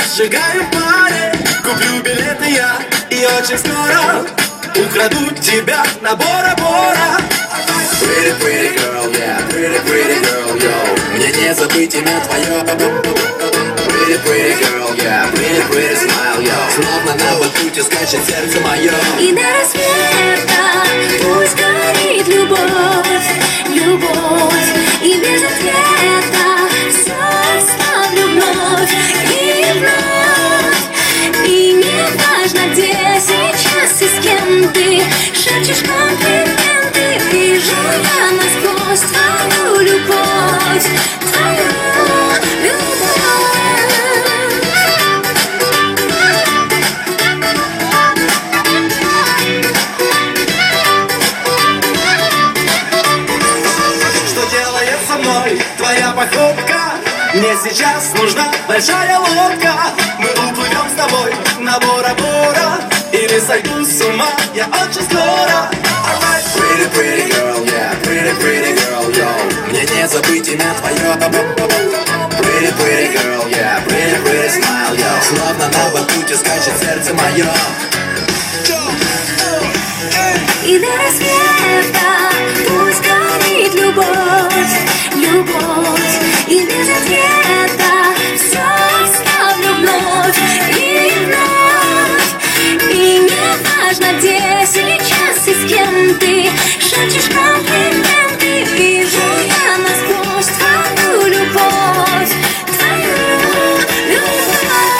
Зажигаем паре, куплю билеты я, и очень скоро украду тебя на Бора-Бора. Pretty, pretty girl, yeah, pretty, pretty girl, yo. Мне не забыть имя твое. Pretty, pretty girl, yeah, pretty, pretty smile, yo. Словно на батуте скачет сердце мое. И до рассвета пусть горит любовь, любовь. И без ответа все оставлю вновь и вновь. И не важно, где сейчас и с кем ты шепчешь комплименты. Вижу я насквозь твою любовь, твою любовь. Что делает со мной твоя походка? Мне сейчас нужна большая лодка. Мы уплывем с тобой на Бора-Бора. Или сойду с ума я очень скоро. Pretty, pretty girl, yeah, pretty, pretty girl, yo. Мне не забыть имя твое. Pretty, pretty girl, yeah, pretty, pretty smile, yo. Словно на батуте скачет сердце мое. И до рассвета пусть горит любовь, любовь. И без ответа все оставлю вновь и вновь. И не важно, где сейчас и с кем ты шепчешь комплименты. Вижу я насквозь твою любовь, твою любовь.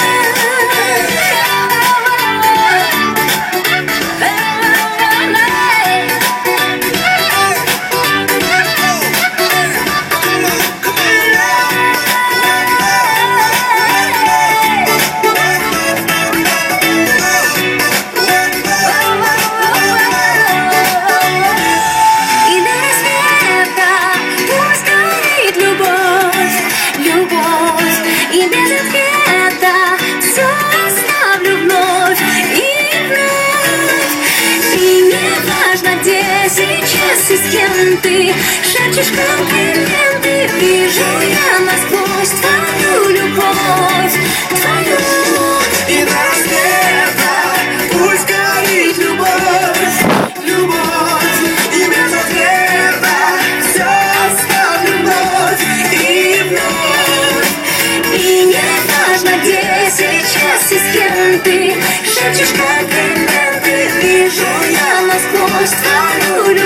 Сейчас и с кем ты шепчешь комплименты. Вижу я насквозь твою любовь, твою. И до рассвета пусть горит любовь, любовь. И без ответа все оставлю вновь и вновь. И не важно, где сейчас и с кем ты шепчешь комплименты. Вижу я насквозь твою любовь.